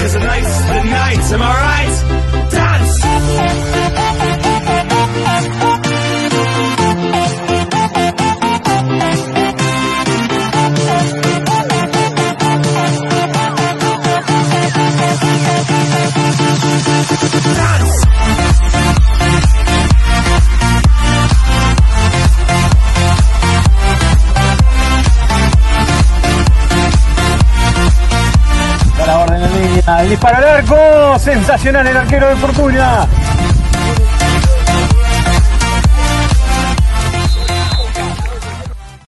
Cause tonight's the night, am I right? Dance! El disparo al arco, sensacional el arquero de Fortuna.